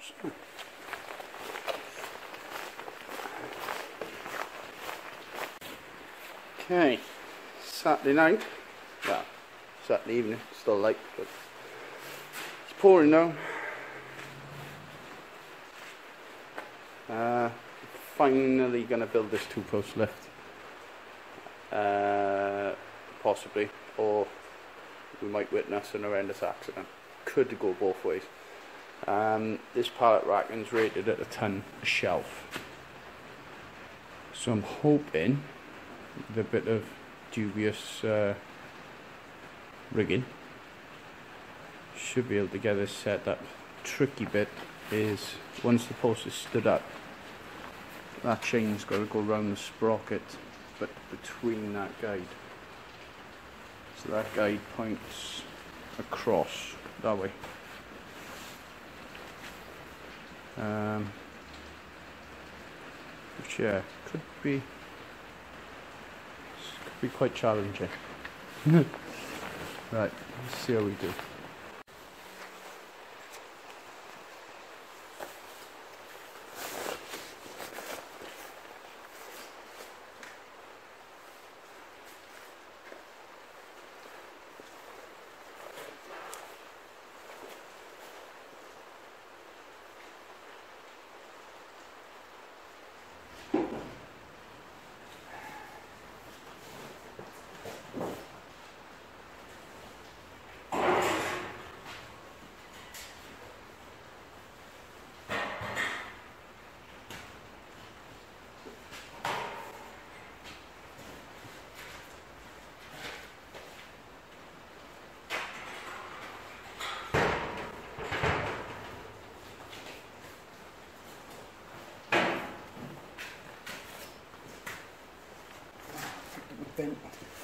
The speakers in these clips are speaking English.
Okay, Saturday night, well, Saturday evening, still light, but it's pouring down. Finally going to build this 2-post lift, possibly, or we might witness an horrendous accident. Could go both ways. This pallet racking's rated at a ton a shelf, so I'm hoping with a bit of dubious rigging should be able to get this set up. Tricky bit is once the post is stood up, that chain's got to go around the sprocket but between that guide, so that guide points across that way. Which could be quite challenging. Right, let's see how we do. Bent.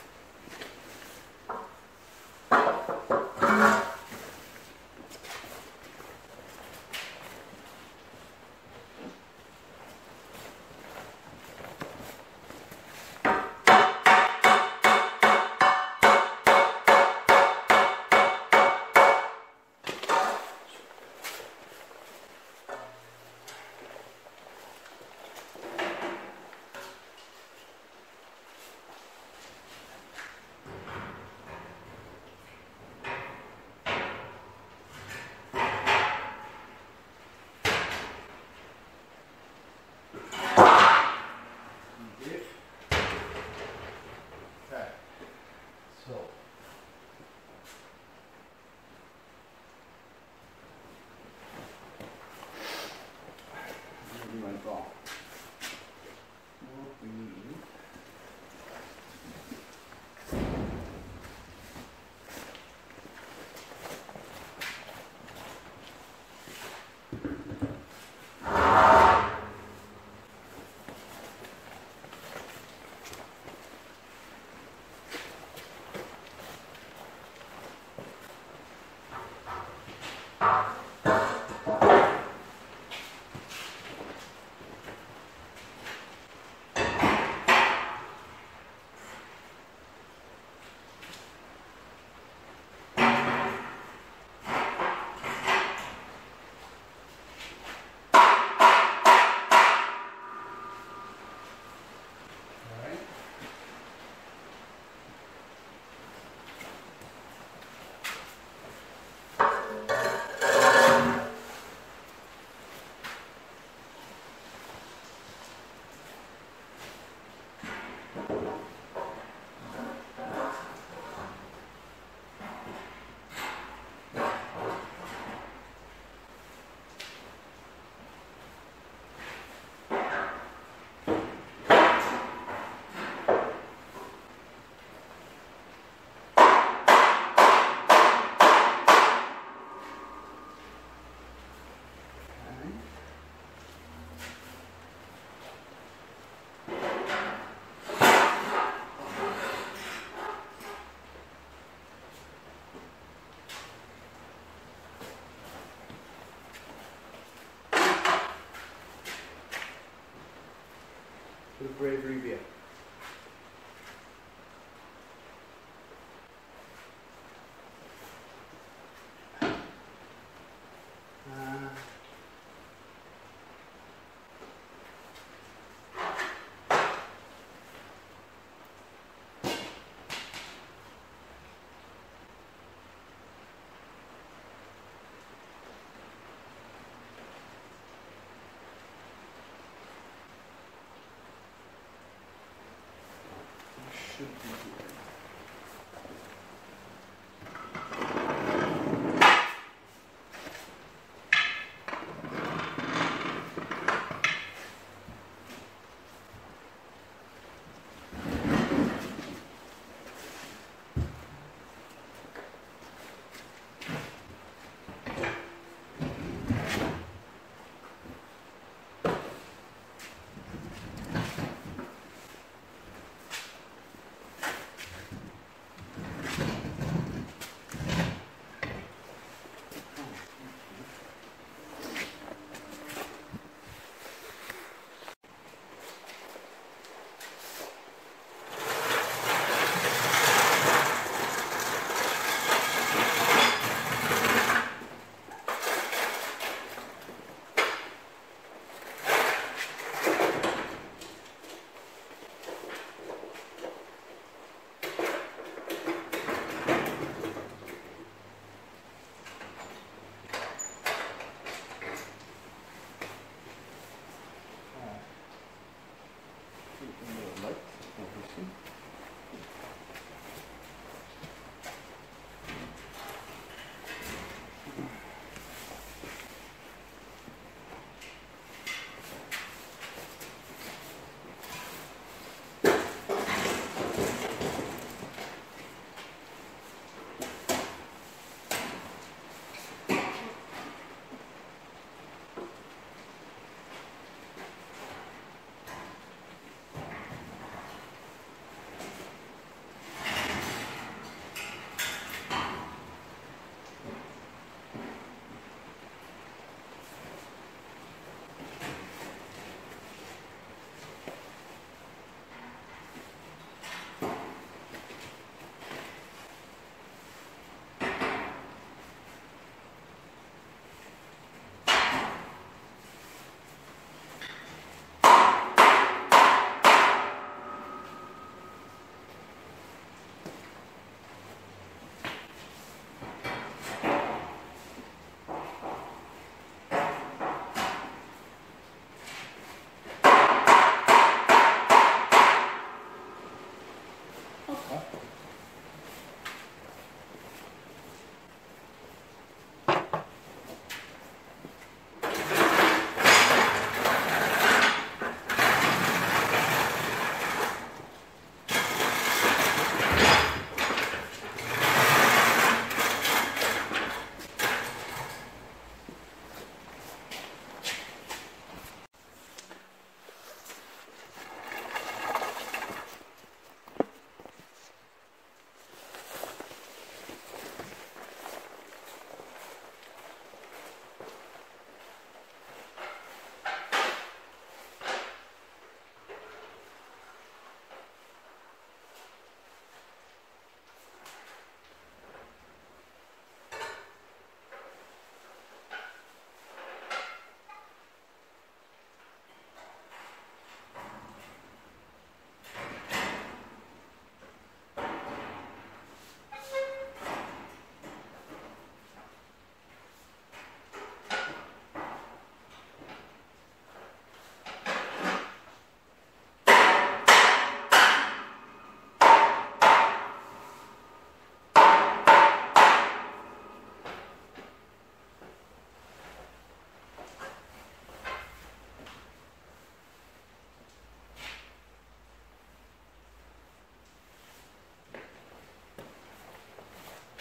The bravery beer.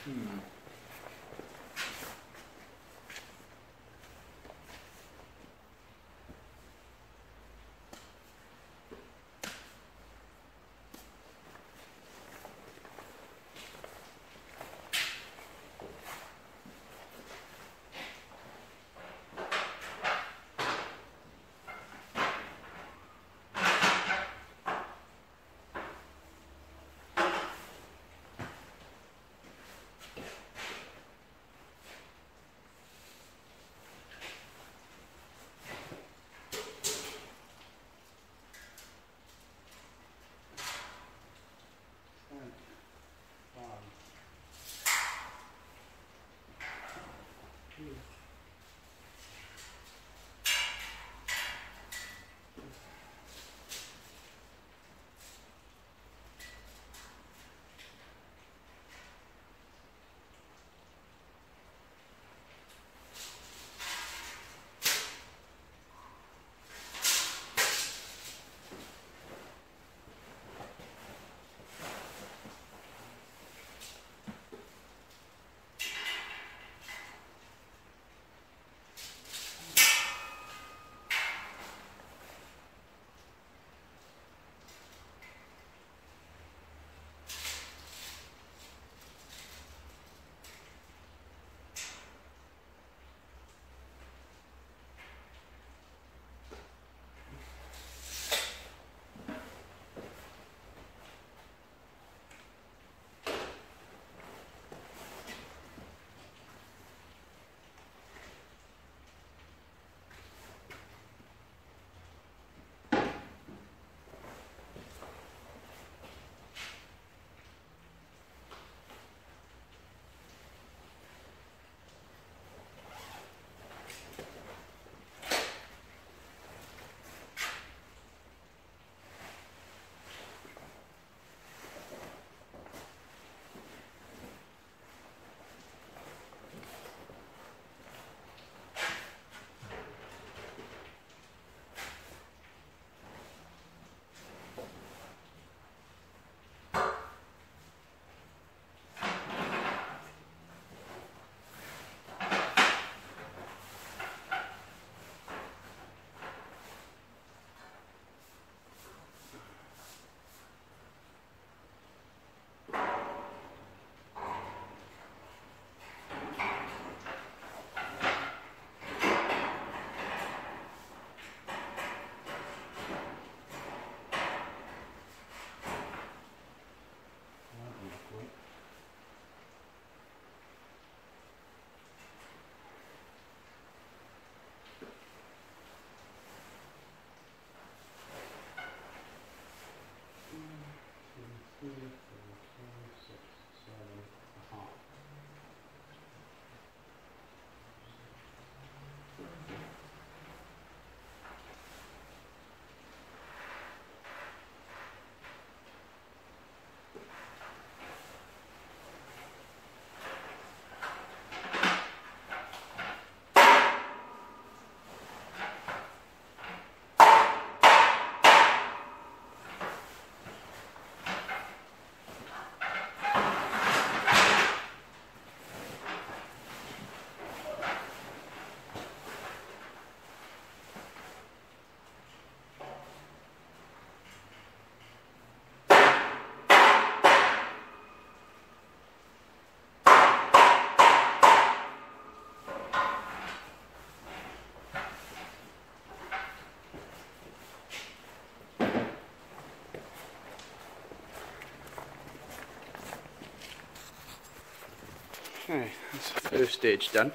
Okay, that's the first stage done.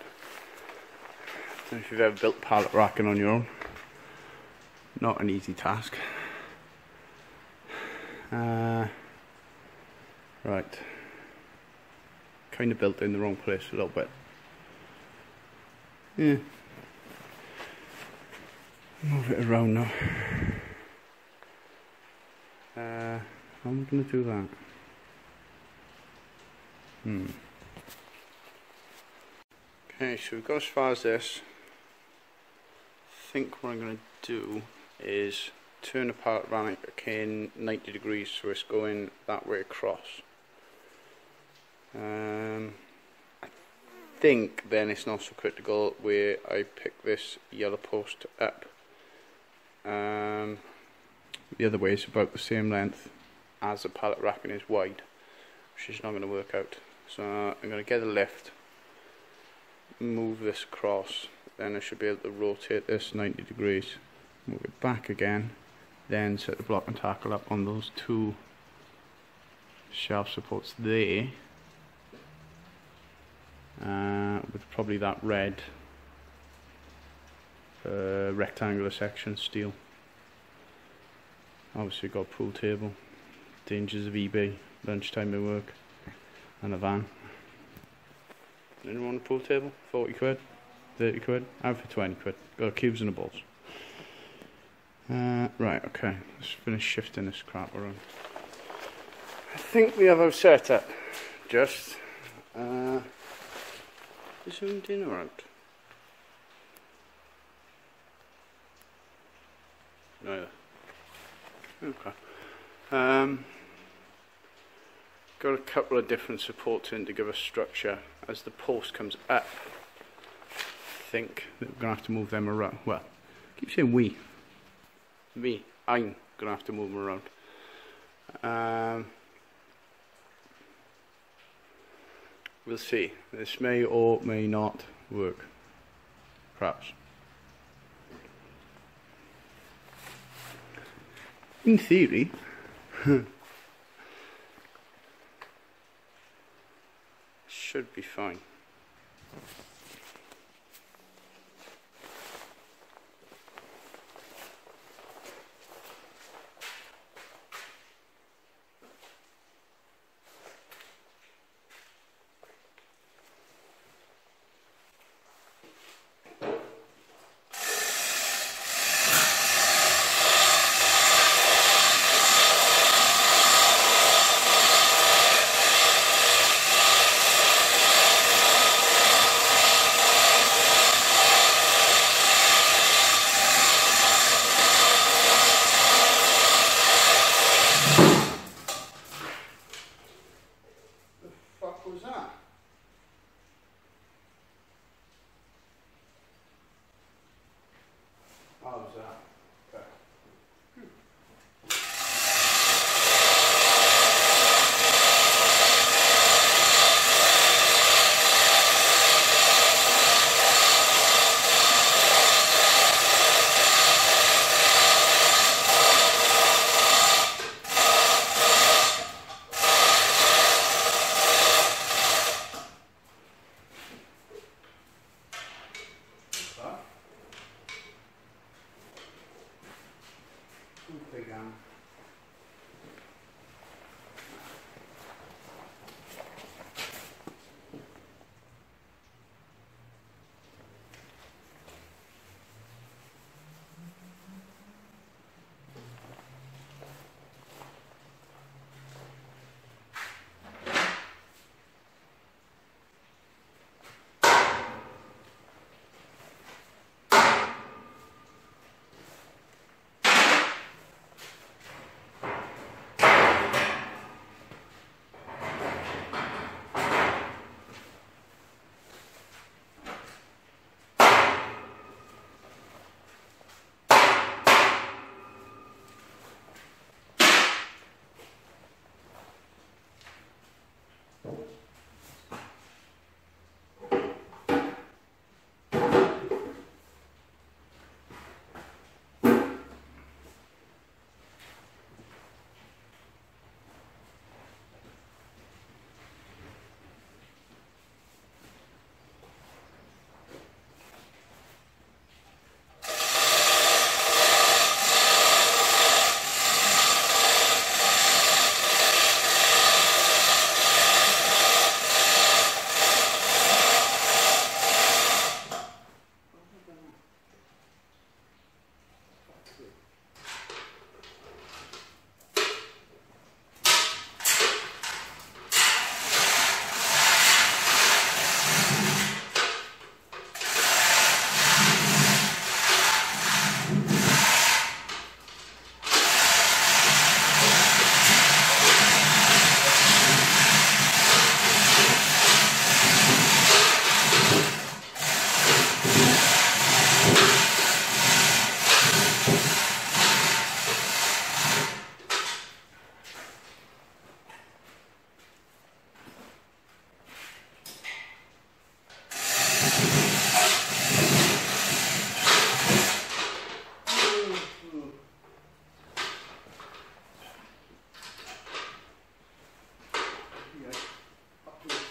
I don't know if you've ever built pallet racking on your own. Not an easy task. Right. Kind of built in the wrong place a little bit. Yeah. Move it around now. How am I going to do that? Okay, so we've got as far as this. I think what I'm going to do is turn the pallet racking 90 degrees so it's going that way across. think then it's not so critical where I pick this yellow post up. The other way is about the same length as the pallet racking is wide, which is not going to work out. So I'm going to get a lift, move this across, then I should be able to rotate this 90 degrees, move it back again, then set the block and tackle up on those two shelf supports there, with probably that red rectangular section steel. Obviously got a pool table, dangers of eBay, lunchtime at work, and a van. Anyone want a pool table? 40 quid? 30 quid? Out for 20 quid. Got cubes and the balls. Right, okay, let's finish shifting this crap around. I think we have our setup. Just, is zoomed in or out? Neither. Okay. Got a couple of different supports in to give us structure. As the post comes up, I think that we're going to have to move them around. Well, I keep saying we. Me. I'm going to have to move them around. We'll see. This may or may not work. Perhaps. In theory, should be fine.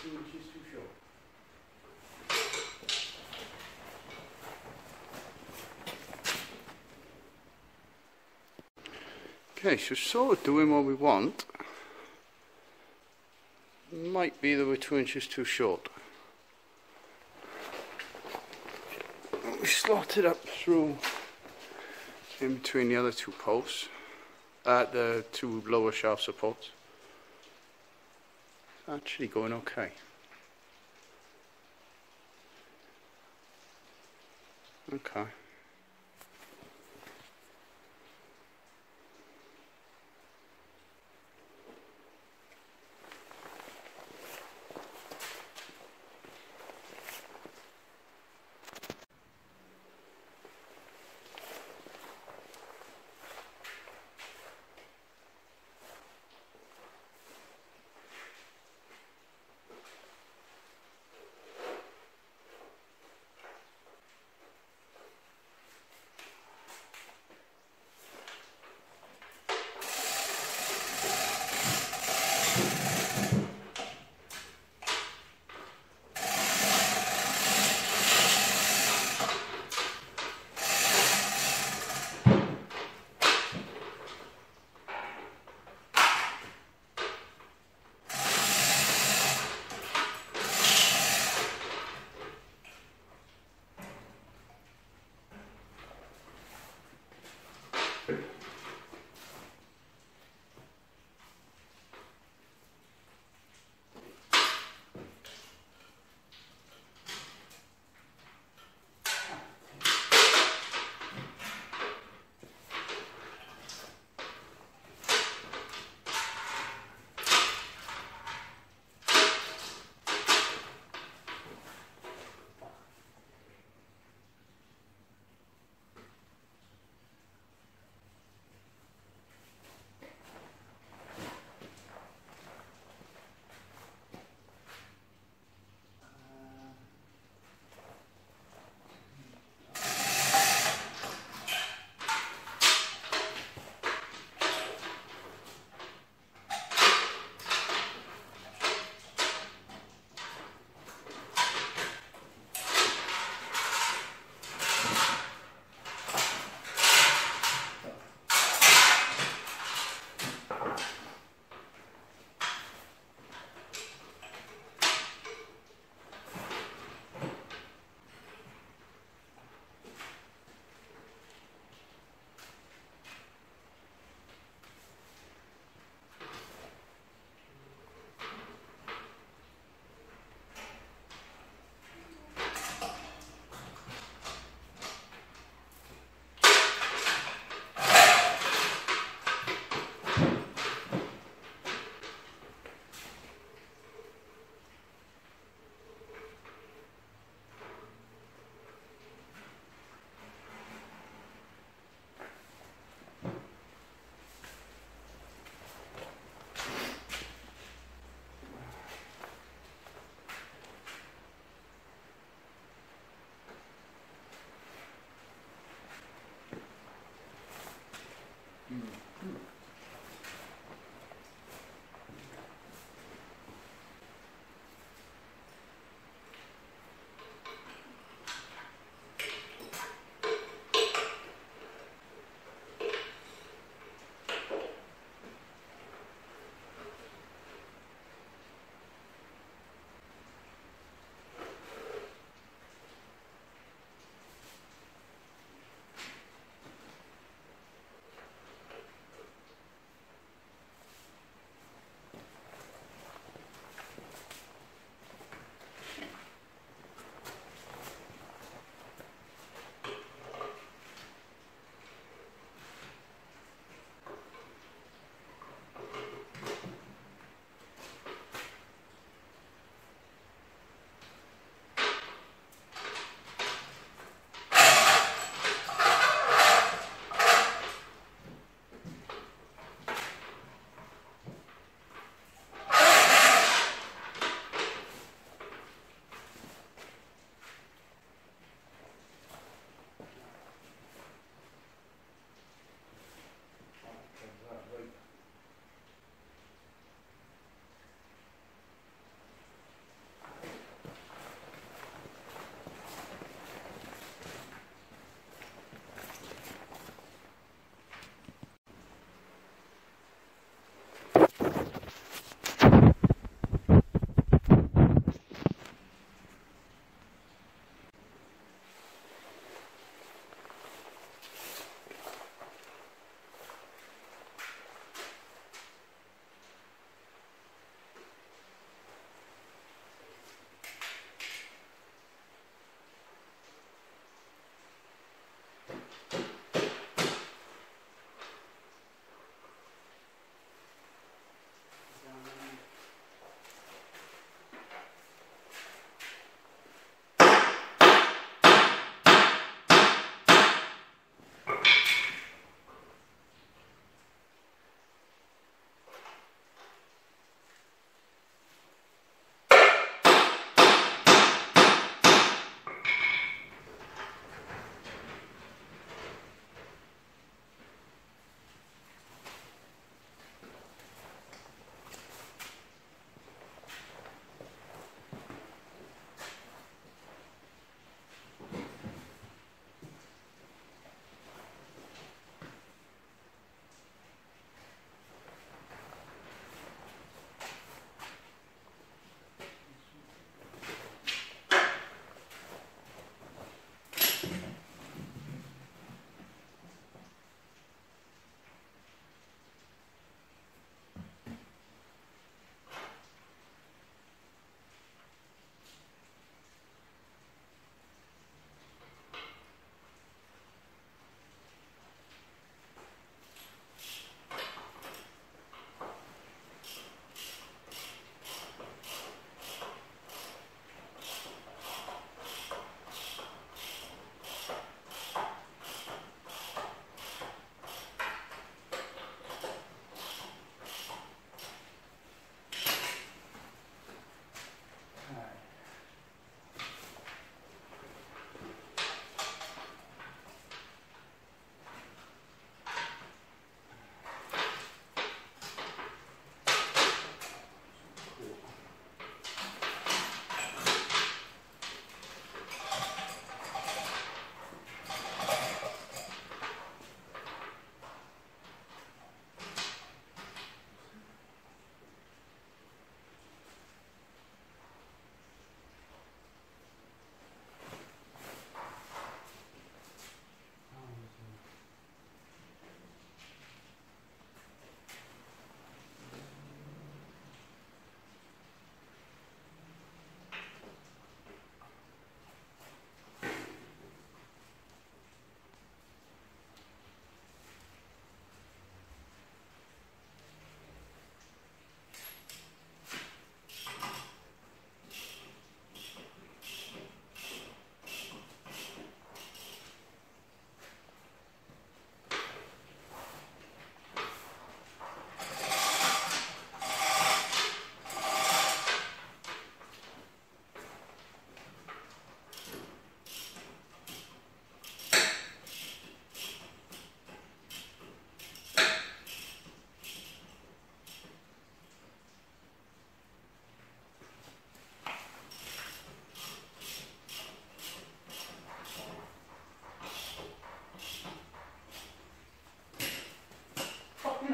2 inches too short. Okay, so sort of doing what we want. Might be that we're 2 inches too short. We slot it up through in between the other 2 posts, the 2 lower shaft supports. It's actually going okay. Okay.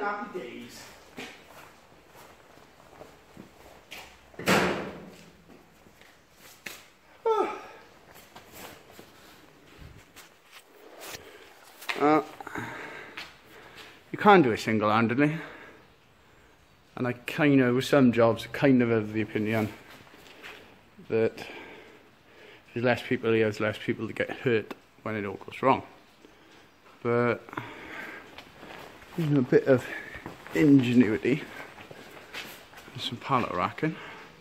happy days. You can't do it single-handedly, and I kind of, with some jobs, kind of have the opinion that if there's less people here, there's less people that get hurt when it all goes wrong. But using a bit of ingenuity and some pallet racking,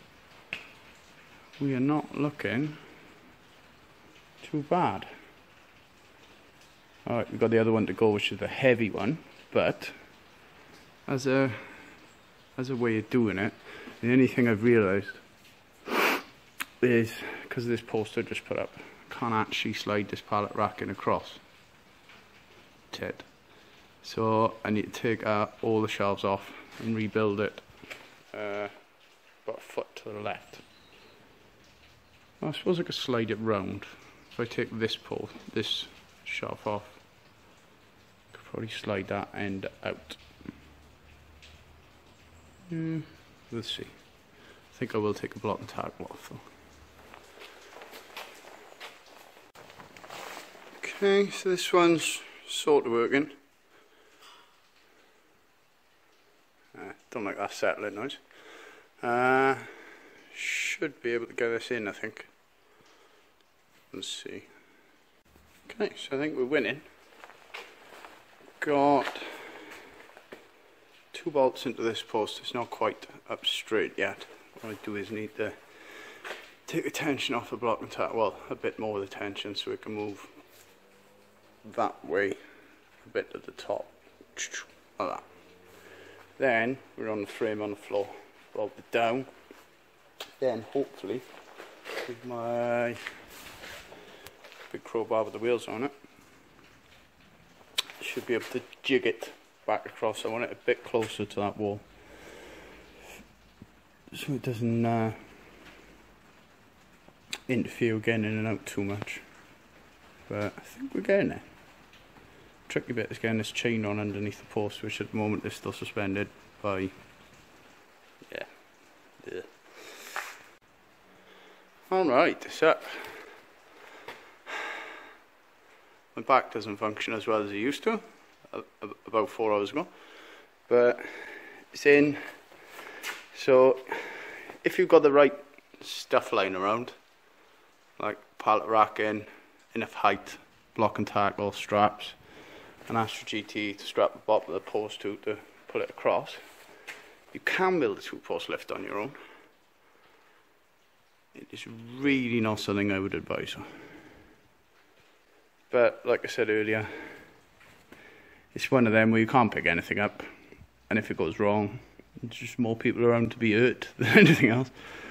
we are not looking too bad. Alright, we've got the other one to go, which is the heavy one, but as a way of doing it, the only thing I've realised is, because of this post I just put up, I can't actually slide this pallet racking across. Ted. So I need to take all the shelves off and rebuild it about a foot to the left. Well, I suppose I could slide it round. If I take this post, this shelf off, I could probably slide that end out. We'll see. I think I will take a block and tackle off though. Okay, so this one's sort of working. Don't like that settling noise. Should be able to get this in, I think. Let's see. Okay, so I think we're winning. Got 2 bolts into this post. It's not quite up straight yet. What I do is need to take the tension off the block and tackle, well, a bit more of the tension so it can move that way a bit at the top, like that. Then we're on the frame on the floor, bolt it down. Then hopefully with my big crowbar with the wheels on it, should be able to jig it back across. I want it a bit closer to that wall so it doesn't interfere getting in and out too much. But I think we're getting there. Tricky bit is getting this chain on underneath the post, which at the moment is still suspended by, yeah. Alright, so my back doesn't function as well as it used to about 4 hours ago, but it's in. So if you've got the right stuff lying around, like pallet racking, enough height, block and tackle, straps, an Astra GT to strap the bottom of the post to pull it across, you can build a 2-post lift on your own. It is really not something I would advise. But like I said earlier, it's one of them where you can't pick anything up, and if it goes wrong, there's just more people around to be hurt than anything else.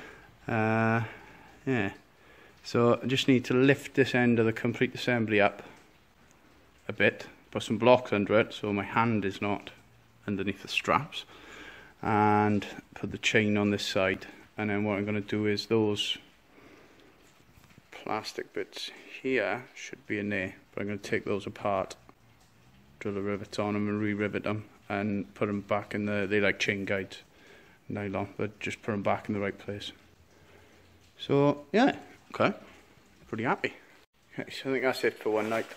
Yeah. So I just need to lift this end of the complete assembly up a bit, put some blocks under it so my hand is not underneath the straps, and put the chain on this side. And then what I'm going to do is those plastic bits here should be in there, but I'm going to take those apart, drill the rivets on them and re-rivet them and put them back in they like chain guides, nylon, but just put them back in the right place. So yeah, okay, pretty happy. Okay, so I think that's it for one night.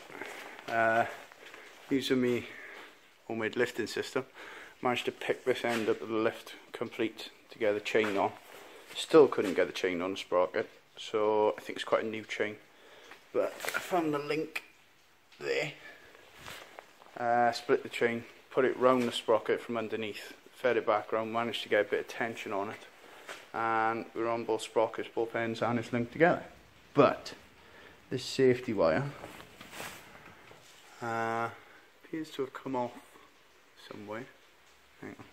Using my homemade lifting system, managed to pick this end up of the lift complete to get the chain on. Still couldn't get the chain on the sprocket, so I think it's quite a new chain. But I found the link there. Split the chain, put it round the sprocket from underneath, fed it back round, managed to get a bit of tension on it, and we're on both sprockets, both ends, and it's linked together. But this safety wire appears to have come off some way. Hang on.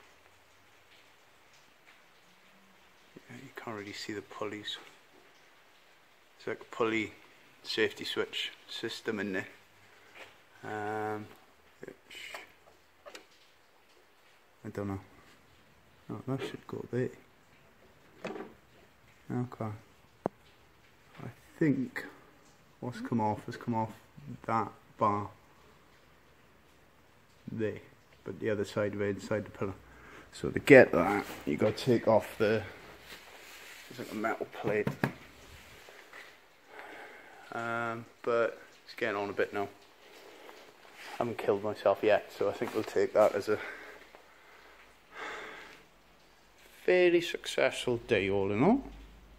Yeah, you can't really see the pulleys. It's like a pulley safety switch system in there. I don't know. Oh, that should go there. Okay. I think what's come off has come off that bar there. but the other side of it inside the pillar. So to get that, you got to take off the, it's like a metal plate. But it's getting on a bit now. I haven't killed myself yet, so I think we'll take that as a fairly successful day all in all.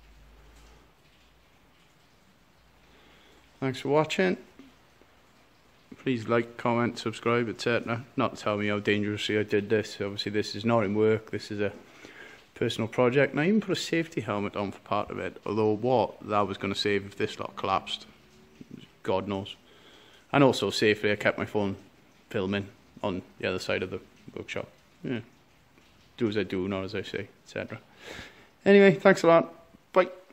Thanks for watching. Please like, comment, subscribe, etc. Not to tell me how dangerously I did this. Obviously this is not in work, this is a personal project. And I even put a safety helmet on for part of it. Although what that was going to save if this lot collapsed, God knows. And also safely I kept my phone filming on the other side of the workshop. Yeah. Do as I do, not as I say, etc. Anyway, thanks a lot. Bye.